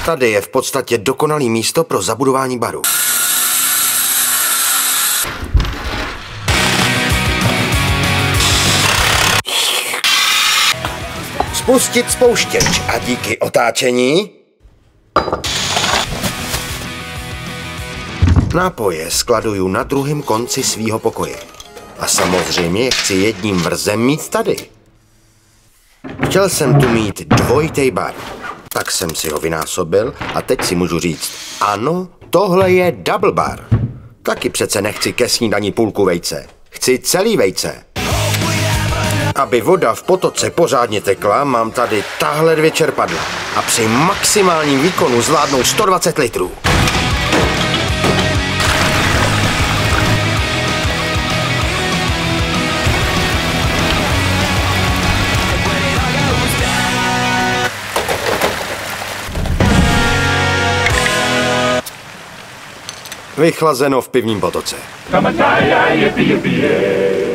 Tady je v podstatě dokonalý místo pro zabudování baru. Spustit spouštěč a díky otáčení nápoje skladuju na druhém konci svýho pokoje. A samozřejmě je chci jedním vrzem mít tady. Chtěl jsem tu mít dvojitej bar. Tak jsem si ho vynásobil a teď si můžu říct, ano, tohle je double bar. Taky přece nechci ke snídani půlku vejce. Chci celý vejce. Aby voda v potoce pořádně tekla, mám tady tahle 2 čerpadla. A při maximálním výkonu zvládnou 120 litrů. Vychlazeno v pivním potoce.